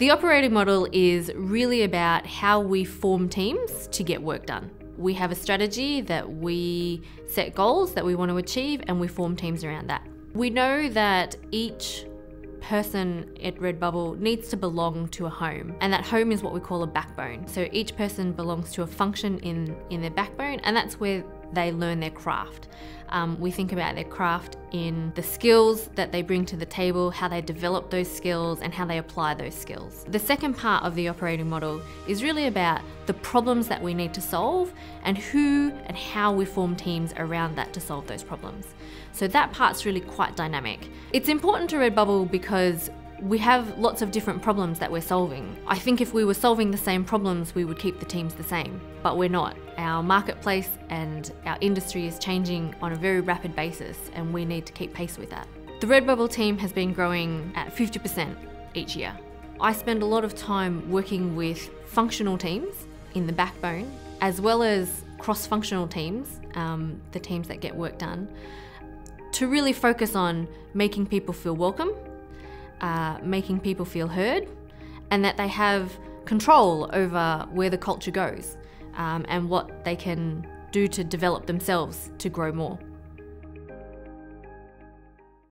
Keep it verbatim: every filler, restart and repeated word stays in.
The operating model is really about how we form teams to get work done. We have a strategy that we set goals that we want to achieve, and we form teams around that. We know that each person at Redbubble needs to belong to a home, and that home is what we call a backbone. So each person belongs to a function in, in their backbone, and that's where they learn their craft. Um, we think about their craft in the skills that they bring to the table, how they develop those skills, and how they apply those skills. The second part of the operating model is really about the problems that we need to solve and who and how we form teams around that to solve those problems. So that part's really quite dynamic. It's important to Redbubble because we have lots of different problems that we're solving. I think if we were solving the same problems, we would keep the teams the same, but we're not. Our marketplace and our industry is changing on a very rapid basis, and we need to keep pace with that. The Redbubble team has been growing at fifty percent each year. I spend a lot of time working with functional teams in the backbone, as well as cross-functional teams, um, the teams that get work done, to really focus on making people feel welcome, Uh, making people feel heard, and that they have control over where the culture goes um, and what they can do to develop themselves to grow more.